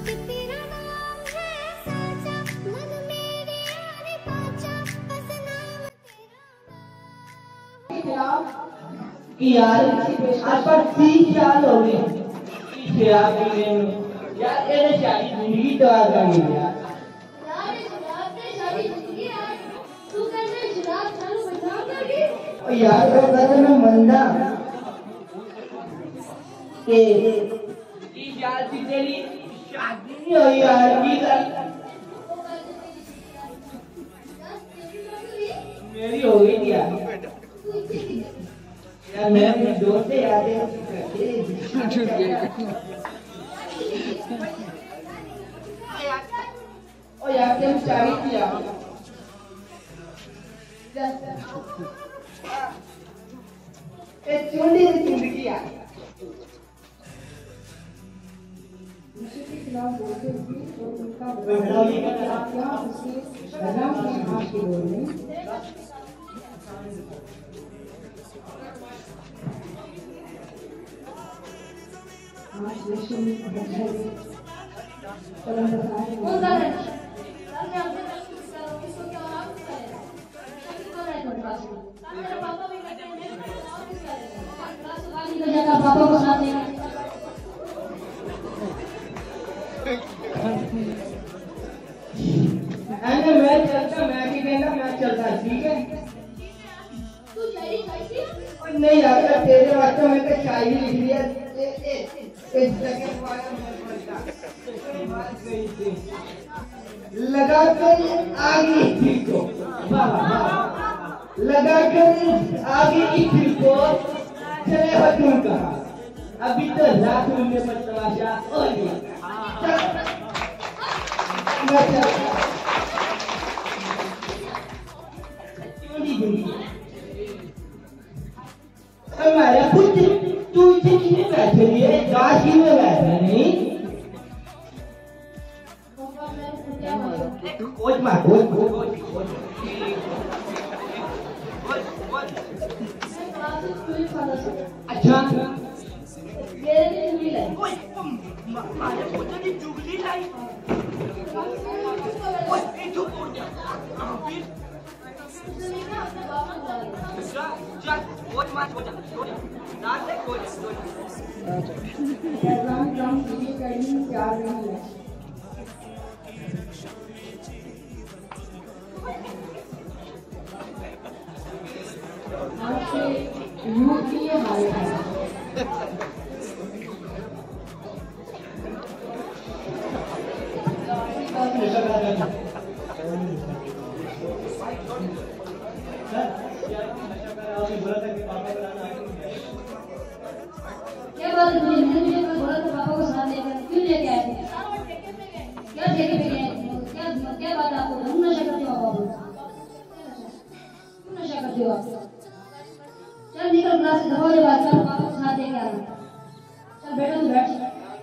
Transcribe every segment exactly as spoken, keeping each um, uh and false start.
यार पर तीन साल हो गए शराब पीने में यार ये शादी जिंदगी तो आ गई यार यार ये शराब से शादी जिंदगी यार तू कैसे शराब चालू बचा करके ओ यार वो कहते मैं मंदा के ये यार तेरी शादी नहीं हुई यार की कर मेरी हो गई थी यार यार मैं अपने दोस्त से याद है छूट गई ओ यार तुम चाबी किया ये चुंडी की जिंदगी यार नशे के खिलाफ बोलते हुए और उनका बदलाव क्या उसके बदलाव में आज के दौर में आज नशे में बदलाव कलम बताए कौन सा है सामने आपसे कुछ करो इसको क्या आप करेगा शादी कौन है तुम्हारे पास मेरे पापा भी कहते हैं मैं और किस करेगा क्लास खाली कर जाता पापा को साथ लेकर अरे मैं चलता मैं भी कहना मैं चलता ठीक है तू शायरी खाई और नहीं यार तेरे वास्ते मैं तो शायरी लिख लिया इस जगह वाला मैं बोलता बात गई थी लगा कर आगे दिल को वाह वाह लगा कर आगे की दिल को चले हो तुम कहा अभी तो रात में पर तमाशा हो गया मैं चलता हमारा खुद तू इसे किसने बैठे लिए दासी में बैठे नहीं कोच मार कोच कोच कोच अच्छा मेरे लिए चुगली लाई ओए मारे कोच की चुगली लाई ओए ये चुप हो जा फिर अपने बाप को बुला चल चल कोच मार कोच कोच नाच ले कोच कोच एग्जाम ग्राम ये कहीं प्यार नहीं है आज से यूथ की ये हालत है क्या बात है तुझे मैंने तुझे बोला था पापा को साथ लेकर क्यों लेके आए थे क्या ठेके पे गए क्या क्या बात है आपको तुम नशा करते हो पापा तुम नशा करते हो आप चल निकल क्लास से दबा दे बात कर पापा को साथ लेके आना चल बैठो तू बैठ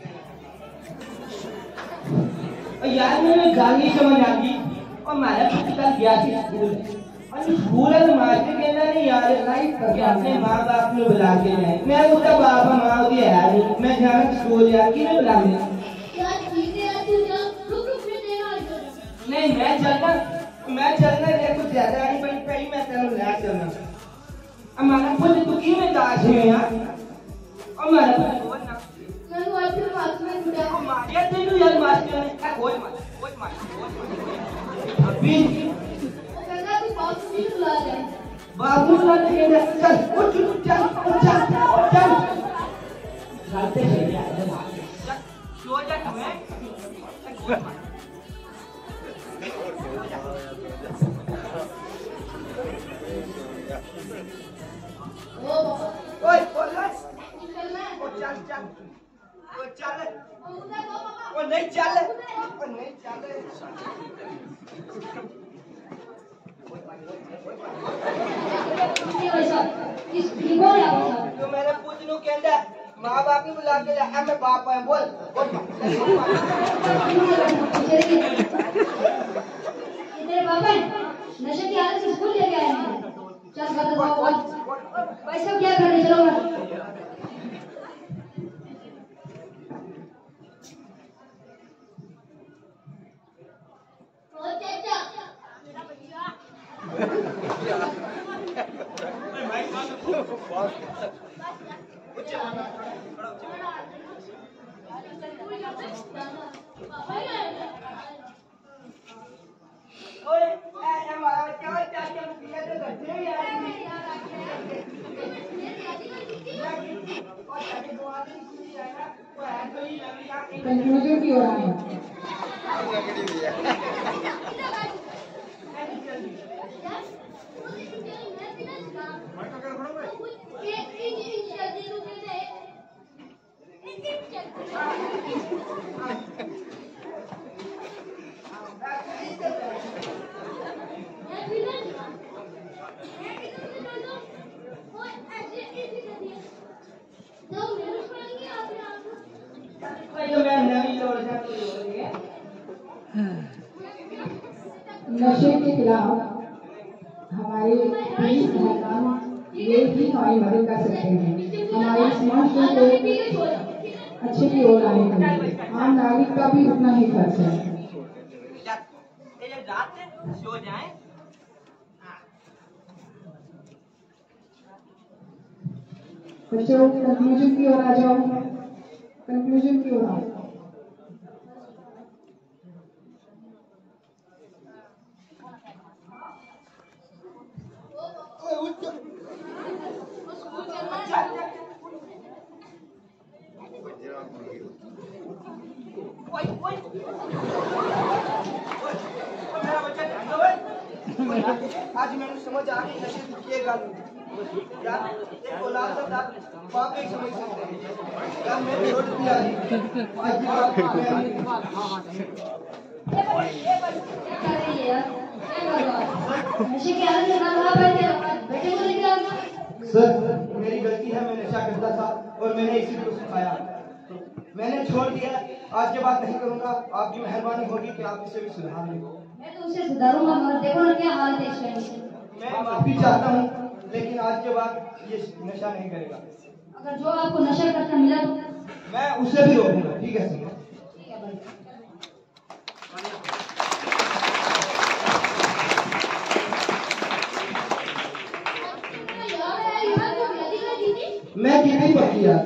यार मैंने गाली समझ आ गई और मेरा पिता गया थी स्कूल और स्कूल में मास्टर कहना नहीं यार लाइफ कर गया अपने माँ बाप ने बुला के जाए मैं उसका बाबा माँ की है नहीं मैं जाना स्कूल यार किन्हें बुलाने यार ठीक है यार तू जा रुक रुक मैं देना नहीं मैं चलना मैं चलना है कुछ ज्यादा नहीं पर पहले मैं तेरे ले चलना हमारा खुद दुखी में दास है यार और मेरा बोलना मैं वो आज बात में जुड़ा ओ मारिया तेनू यार मास्टर ने कोई मार कोई मार अभी कहना तू बाप को नहीं बुला रहा है बाबू ने कहना चल उठ उठ चल उठ चल उठ चल चलते हैं यार सो जा तुम्हें कोई मार ओ बाबा ओए बोल चलना है ओ चल चल ओ चल ओ उधर दो पापा ओ नहीं चल ओ नहीं चल ये वैसा इस कौन है आप तो मेरे पूछ नु कहंदा मां बाप ने बुला के लाया मैं बाप है बोल बोल ये तेरे पापा है नशे की हालत से स्कूल लेके आए हैं चल कर दो बोल पैसे क्या करने चलो ना ओए ऐसा मारा क्या चाचा पिया तो करते ही यार कंक्लूजन की ओर आए। नशे के खिलाफ हमारे पुलिस महकमा ये भी हमारी मदद कर सकते हैं। हमारे समाज को अच्छे की ओर आने के लिए आम नागरिक का भी उतना ही खर्च है। बच्चों कंक्लूजन की ओर आ जाओ, कंक्लूजन की ओर आओ। आज मैंने समझ आ गई नशे की ये गल यार एक औलाद से आप बाप एक समझ सकते हैं यार मैं छोड़ दिया आज की बात नशे की आदत से ना वहां बैठे बैठे को लेके आ गया। सर मेरी गलती है, मैं नशा करता था और मैंने इसी को सिखाया, मैंने छोड़ दिया, आज के बाद नहीं करूंगा। आपकी मेहरबानी होगी कि आप इसे भी सुधार लें। मैं तो उसे सुधारूंगा मगर देखो ना क्या हाल है इस टाइम। मैं माफी चाहता हूँ लेकिन आज के बाद ये नशा नहीं करेगा। अगर जो आपको नशा करता मिला तो मैं उसे भी रोकूंगा। ठीक है सर। ठीक है भाई। मैं कितनी पकी यार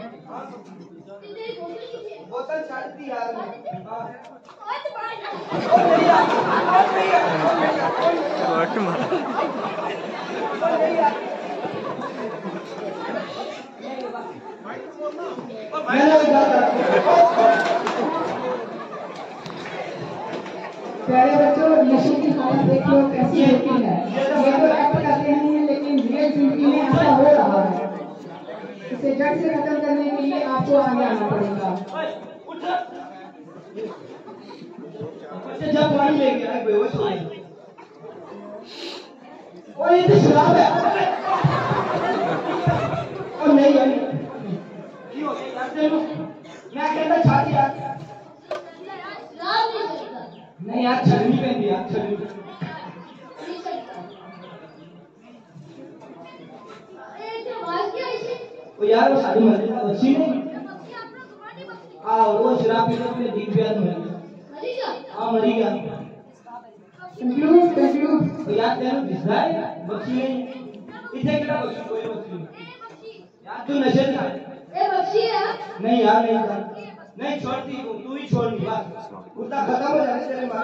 बोतल छाड़ती यार प्यारे बच्चों, नशे की हालत देखो कैसी होती है। ये तो एक्ट करते हैं लेकिन रियल जिंदगी में ऐसा हो रहा है। इसे जड़ से खत्म करने के लिए आपको आगे आना पड़ेगा। जब पानी लेके आए बेहोश हो गए। और ये तो शराब है। और नहीं यार क्यों हो गया यार? मैं कहता छाती यार नहीं यार, छलनी पहन दिया छलनी। वो यार वो सारी मर्जी अच्छी नहीं। हाँ वो शराब पीने अपने दिन पे मर गया। हाँ मरी गया। Conclude conclude. तो यार तेरे दिख रहा है बच्ची नहीं इसे क्या बच्ची कोई बच्ची नहीं यार। तू नशे में ए बच्ची है नहीं यार नहीं था नहीं छोड़ती तू तू ही छोड़ दी बस उतना खत्म हो जाने तेरे मार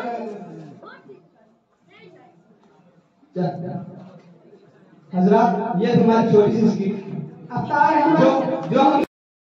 चल। हजरात ये तुम्हारी छोटी सी स्किट अब जो जो